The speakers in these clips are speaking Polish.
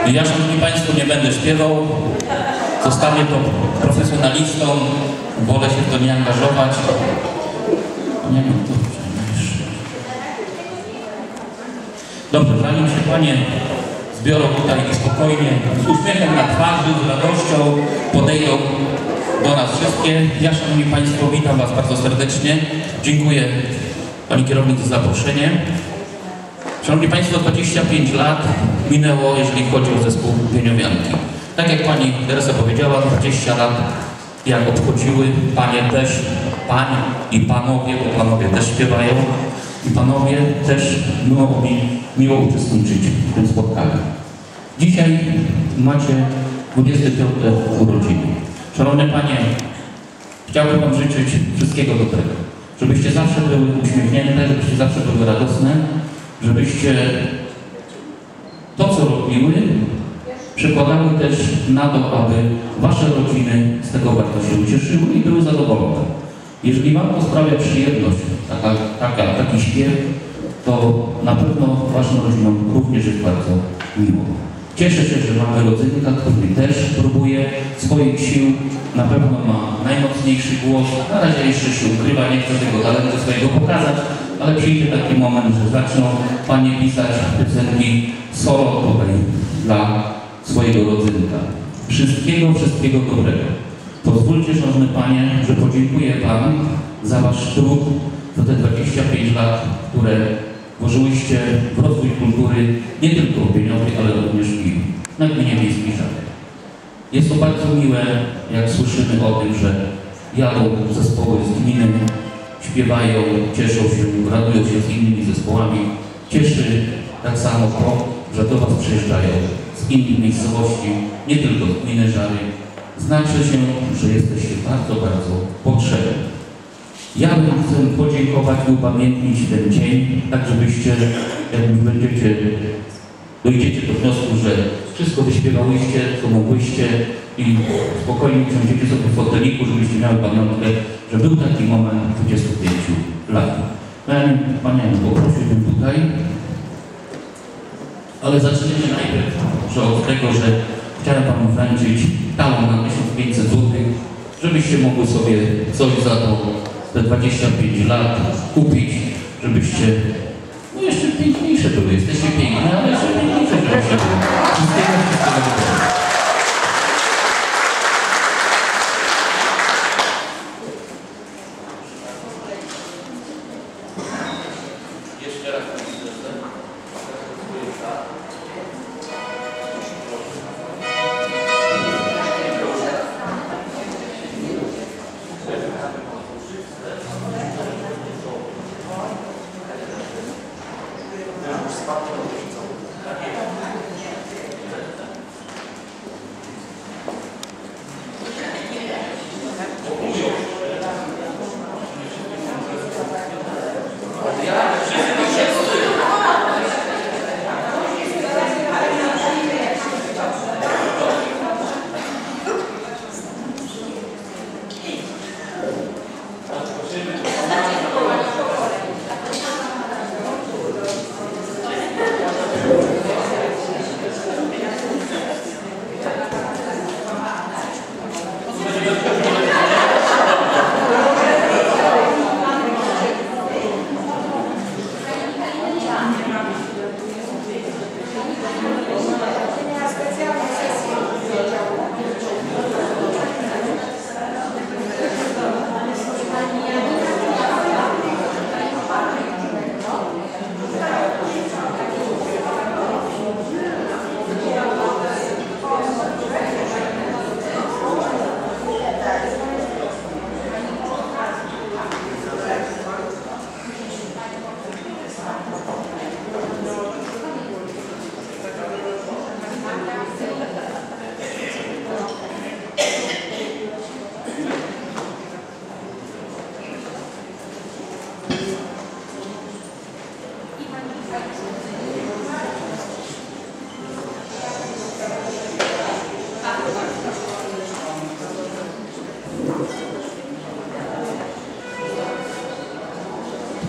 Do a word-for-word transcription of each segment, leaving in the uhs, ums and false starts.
Ja, szanowni państwo, nie będę śpiewał. Zostawię to profesjonalistom. Wolę się w to nie angażować. Nie wiem, to dobrze, zanim się panie zbiorą tutaj spokojnie, z uśmiechem na twarzy, z radością podejdą do nas wszystkie. Ja, szanowni państwo, witam was bardzo serdecznie. Dziękuję pani kierownik za zaproszenie. Szanowni państwo, dwadzieścia pięć lat minęło, jeżeli chodzi o zespół Pieniowianki. Tak jak pani Teresa powiedziała, dwadzieścia lat jak obchodziły, panie też, panie i panowie, bo panowie też śpiewają, i panowie też miło mi miło uczestniczyć w tym spotkaniu. Dzisiaj macie dwudzieste piąte urodziny. Szanowne panie, chciałbym wam życzyć wszystkiego dobrego. Żebyście zawsze były uśmiechnięte, żebyście zawsze były radosne, żebyście to, co robiły, przekładały też na to, aby wasze rodziny z tego bardzo się ucieszyły i były zadowolone. Jeżeli wam to sprawia przyjemność, taka, taka, taki śpiew, to na pewno waszym rodzinom również jest bardzo miło. Cieszę się, że mamy rodzynka, który też próbuje swoich sił, na pewno ma najmocniejszy głos, na razie jeszcze się ukrywa, nie chce tego talentu swojego pokazać, ale przyjdzie taki moment, że zaczną panie pisać piosenki solo tutaj dla swojego rodzynka. Wszystkiego, wszystkiego dobrego. Pozwólcie, szanowne panie, że podziękuję wam za wasz trud, za te dwadzieścia pięć lat, które włożyłyście w rozwój kultury nie tylko w Pieniowie, ale również i na gminie Miejskiej Żary. Jest to bardzo miłe, jak słyszymy o tym, że jadą zespoły z gminy, śpiewają, cieszą się, radują się z innymi zespołami. Cieszy tak samo to, że do was przyjeżdżają z innych miejscowości, nie tylko z gminy Żary. Znaczy się, że jesteście bardzo, bardzo potrzebni. Ja bym chcę podziękować i upamiętnić ten dzień, tak żebyście, jak będziecie, dojdziecie do wniosku, że wszystko wyśpiewałyście, co mogłyście i spokojnie usiądziecie sobie w foteliku, żebyście miały pamiątkę, że był taki moment dwudziestu pięciu lat. Panie, poprosiłbym tutaj, ale zaczniemy najpierw że od tego, że chciałem panu wręczyć talon na tysiąc pięćset złotych, żebyście mogły sobie coś za to te dwadzieścia pięć lat kupić, żebyście no jeszcze piękniejsze były. Jesteście piękne, ale jeszcze piękniejsze żebyście były. Wszystkiego, wszystkiego dobrego. Jeszcze raz.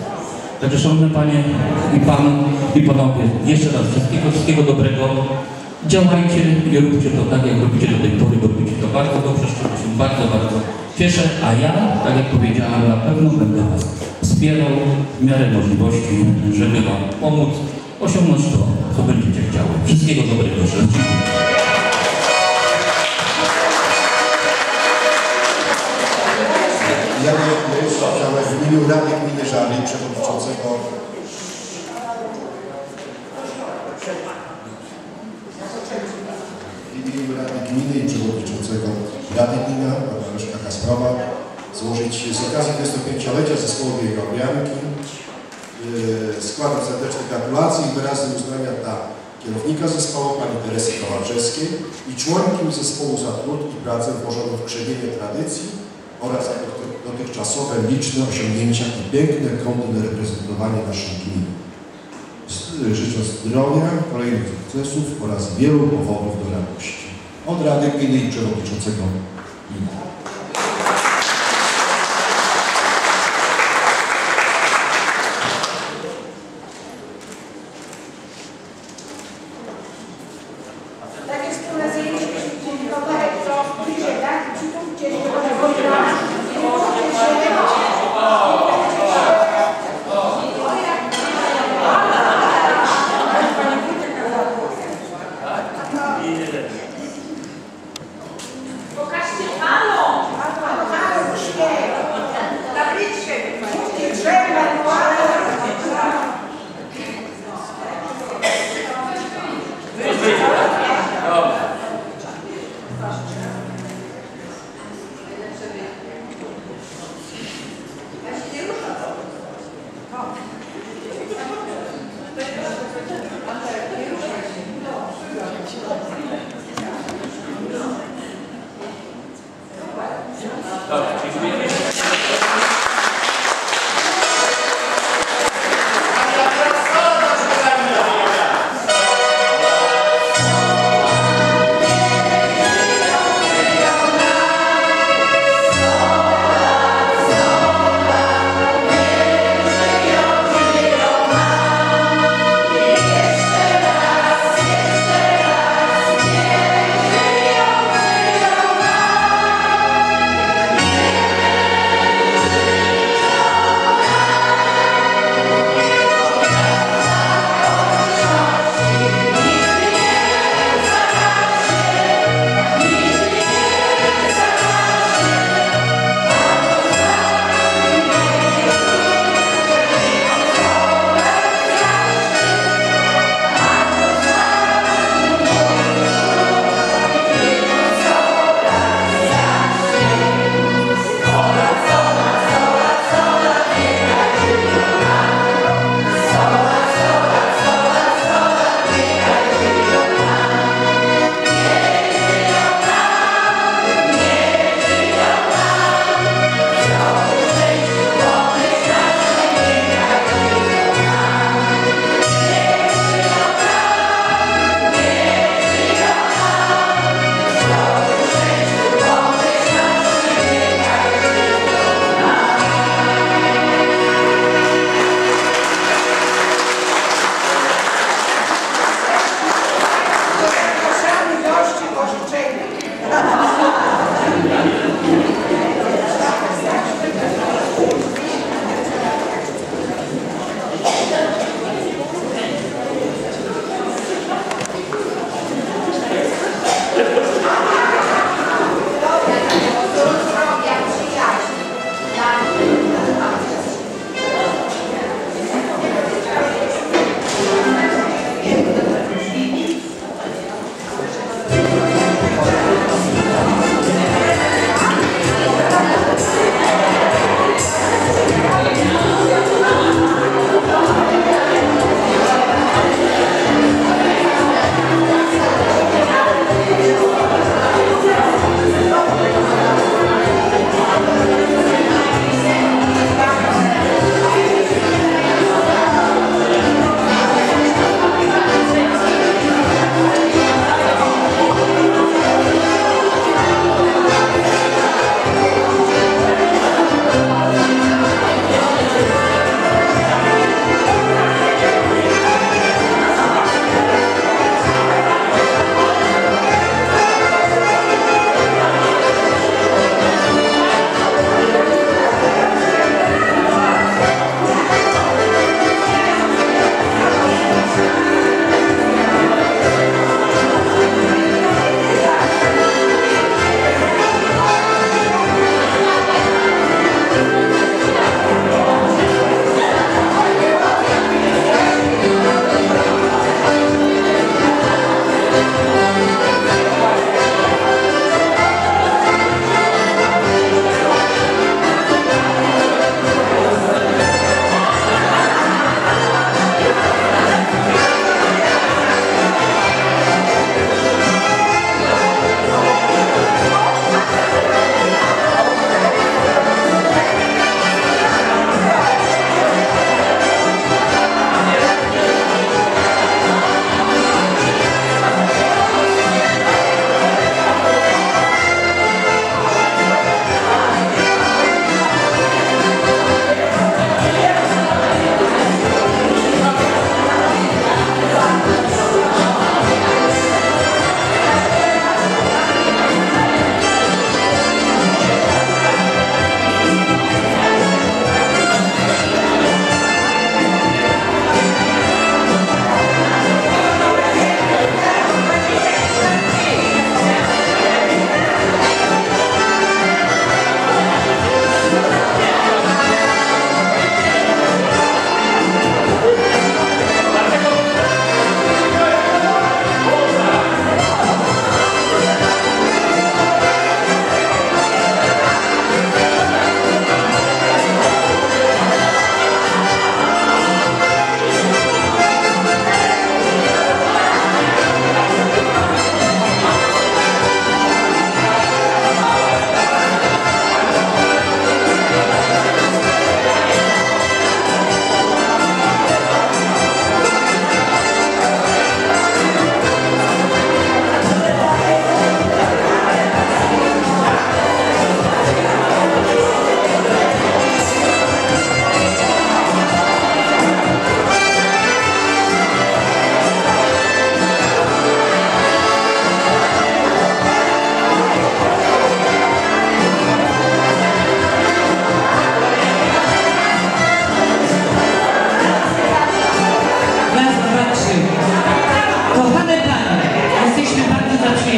Także szanowne panie i pan i panowie, jeszcze raz wszystkiego, wszystkiego dobrego. Działajcie, nie róbcie to tak, jak robicie do tej pory, bo robicie to bardzo dobrze, z czego się bardzo, bardzo cieszę, a ja, tak jak powiedziałem, na pewno będę Was wspierał w miarę możliwości, żeby Wam pomóc osiągnąć to, co będziecie chciały. Wszystkiego dobrego życzę. Ja chciałem w imieniu Rady Gminy Żary, przewodniczącego w imieniu Rady Gminy i przewodniczącego Rady Gminy, pana Leszka Kasprowa, złożyć z okazji dwudziestopięciolecia zespołu Białej Yy, składam serdeczne gratulacje i wyrazy uznania dla kierownika zespołu, pani Teresy Kołaczewskiej i członkiem zespołu za trud i pracę włożoną w krzewienie tradycji oraz dotychczasowe liczne osiągnięcia i piękne, godne reprezentowanie naszej gminy. Życzę zdrowia, kolejnych sukcesów oraz wielu powodów do radości. Od Rady Gminy i przewodniczącego gminy.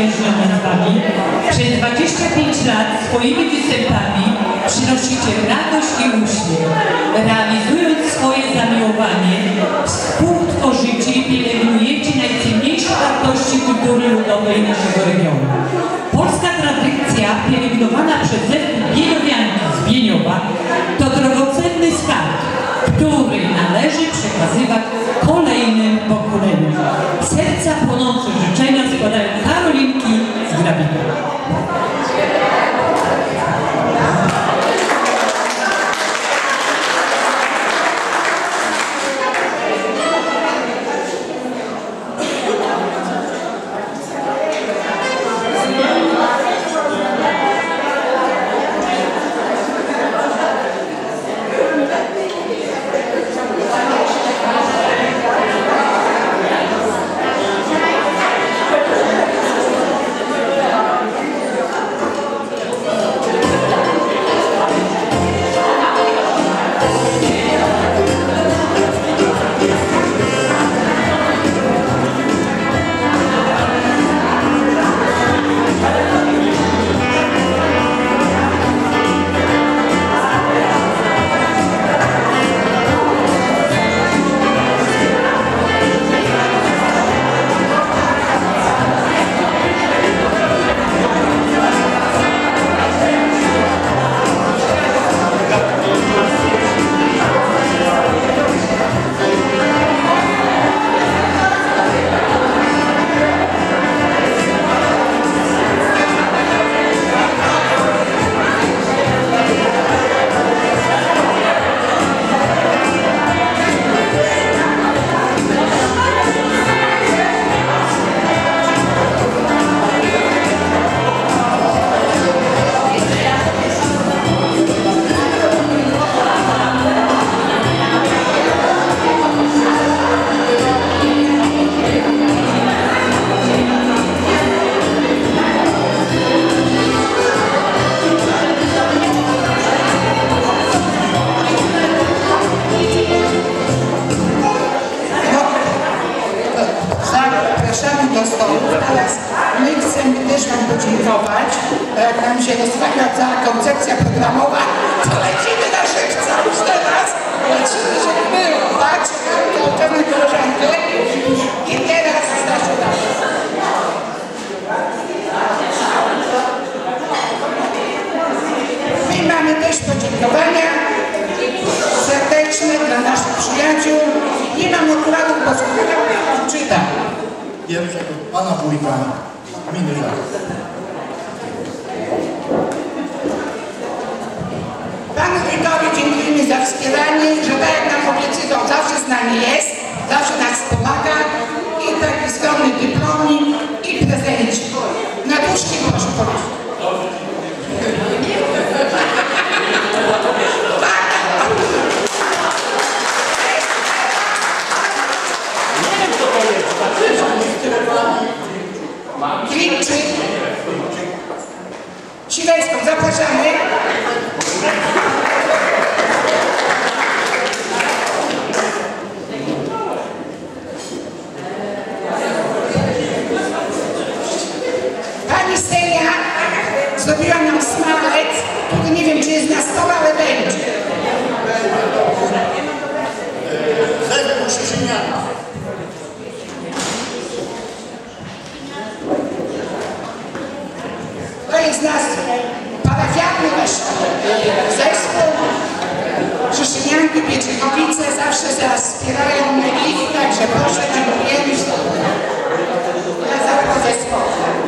zaprzyjaźniona z Wami. Przez dwadzieścia pięć lat swoimi występami przynosicie radość i uśmiech. Realizując swoje zamiłowanie, współtworzycie i pielęgnujecie najcenniejsze wartości kultury ludowej naszego regionu. Polska tradycja pielęgnowana przez zespół Bieniowianki z Bieniowa to drogocenny skarb, który należy przekazywać kolejnym pokoleniom. Serca płonące życzenia składają Karolinki z Grabika. Teraz my chcemy też Wam podziękować. Jak nam się rozstawia cała koncepcja programowa, to lecimy na szybce już teraz. Lecimy, żeby było, tak? To pewne koleżanki. I teraz Stasiu dalej. My mamy też podziękowania serdeczne dla naszych przyjaciół. Nie mam okularów, bo słucham, czytam. Pierwsze to pana wójta gminy Żar. Panu wójtowi dziękujemy za wspieranie, że tak jak nam obiecywał, zawsze z nami jest, zawsze nas pomaga i taki skromny dyplomik i prezencik. Na duszki proszę powiedzieć. Klimczy. Silecką, zapraszamy. Pani Stenia zrobiła nam smalec, który nie wiem, czy jest na stole, ale będzie. Zespół Szyżyniana. To jest nasz parafialny nasz zespół. Szyszynianki, Pieczechowice zawsze zaraz wspierają ich, także proszę, dziękujemy dla całego zespołu.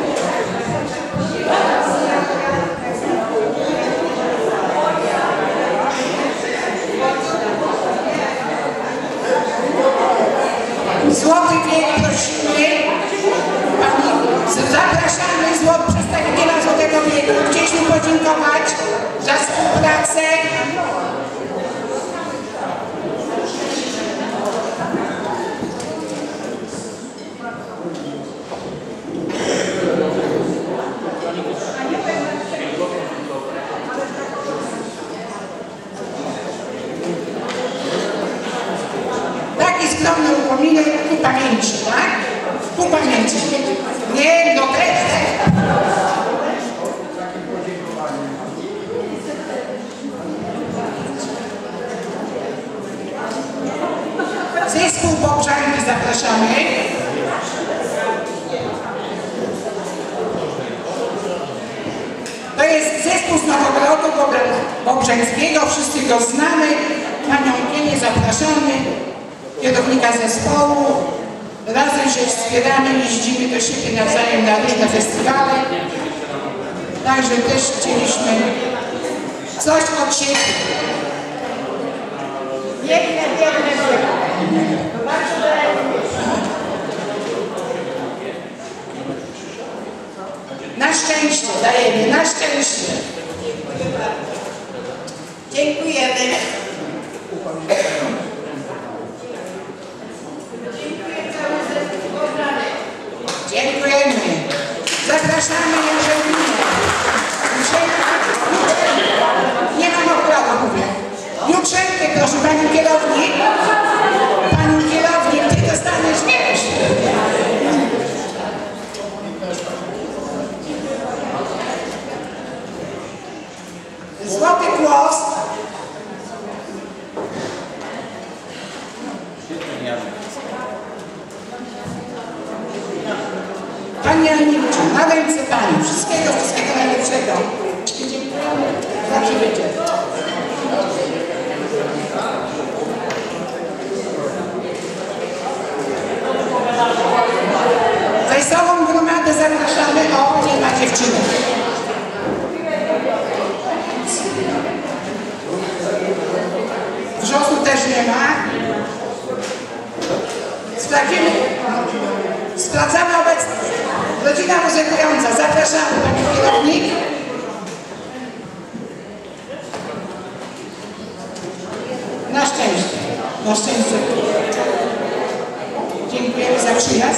Złoty wiek prosimy. Zapraszamy złot przedstawiciela Złotego Wieku. Chcieliśmy podziękować za współpracę. Taki skromny upominek ku pamięci, tak? Ku pamięci. Nie, no też. Zespół Bobrzanki zapraszamy. To jest zespół z Nowogrodu Bobrzańskiego, wszyscy go znamy. Panią Kienię zapraszamy, kierownika zespołu. Razem się wspieramy, jeździmy do siebie nawzajem na różne festiwale. Także też chcieliśmy coś od siebie. Biegnę, biegnę, biegnę. Na szczęście dajemy, na szczęście. Dziękujemy. Dziękujemy. Zapraszamy Jerzelinę. Nie mam oprawy, mówię. Jutrzenkę, proszę Pani kierownik. Pani kierownik, Ty dostaniesz wiesz. Złoty głos. Pani Aniewicz, na ręce Pani. Wszystkiego, wszystkiego najlepszego. Dziękujemy za przybycie. Wesołą gromadę zapraszamy. O, nie ma dziewczyny. Wrzosu też nie ma. Sprawdzimy. Sprawdzamy obecność. Rodzina muzykująca. Zapraszamy, Pani kierownik. Na szczęście. Na szczęście. Dziękujemy za przyjazd.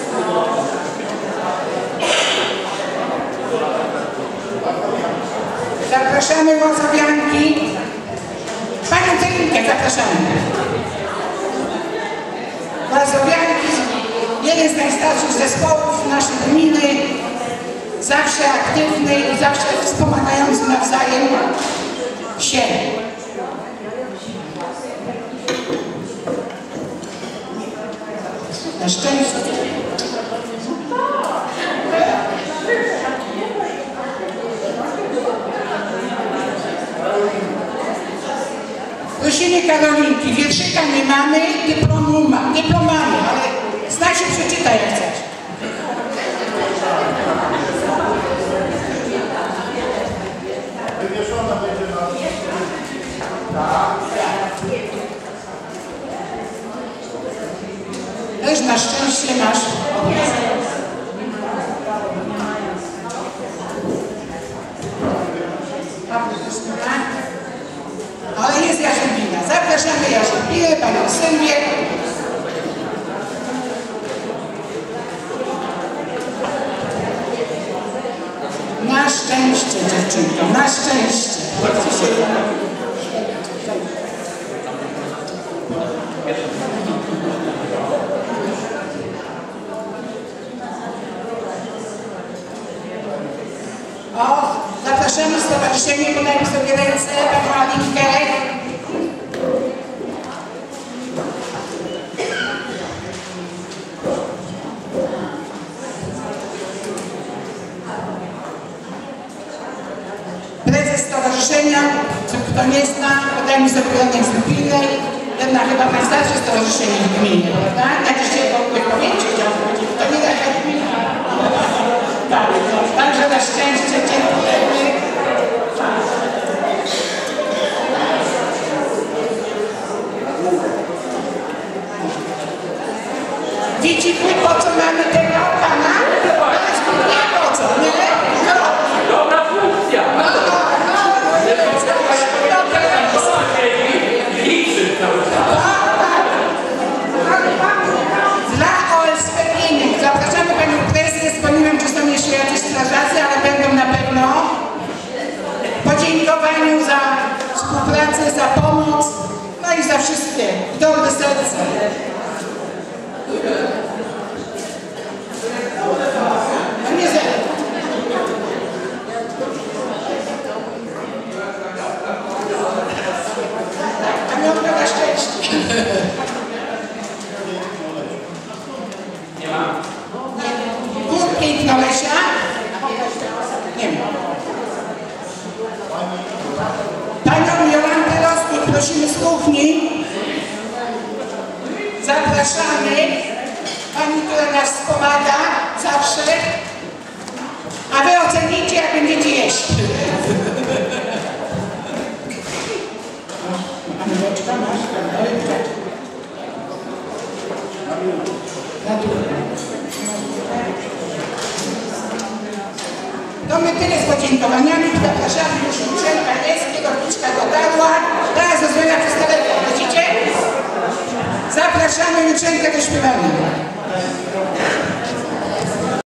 Zapraszamy łozowianki. Panią Celinkę zapraszamy. Łozowianki, jeden z najstarszych zespołów naszej gminy, zawsze aktywny i zawsze wspomagający nawzajem się. Na szczęście. Prosimy Karolinki, wierszyka nie mamy, dyplomu ma, dyplom mamy, ale znaj się przeczyta jak chcesz. Wywieszona będzie na... Też na szczęście masz. Ale jest Jarzębina. Zapraszamy Jarzębinę, Panią Sylwię. Na szczęście, dziewczynko, na szczęście. O, zapraszamy stowarzyszenie, podajmy sobie ręce, Panią Alinkę. Prezes stowarzyszenia, kto nie zna, podajmy sobie ręce z Lublinej, jedna chyba najstarsze stowarzyszenie w gminie, prawda? Jak jeszcze wypowiedzi chciałam powiedzieć, to nie taka gmina. Tak, także na szczęście dziękujemy. Widzi po co mamy tego pana? Nie po co, nie? No. Dobra funkcja! No, no, dla O S P innych zapraszamy Panią Prezes, bo nie wiem, czy są jeszcze jacyś strażacy, ale będą na pewno. Podziękowaniu za współpracę, za pomoc, no i za wszystkie dobre serce. No nie za... piękna Lesia. Nie wiem. Panią Jolantę Rostój prosimy z kuchni. Zapraszamy. Pani, która nas wspomaga zawsze. A wy ocenicie, jak będziecie jeść. No my tyle z podziękowaniami, zapraszamy już uczelka jest, kierowniczka dotarła, teraz rozmawiam przez telefon, widzicie? Zapraszamy uczelkę do śpiewania.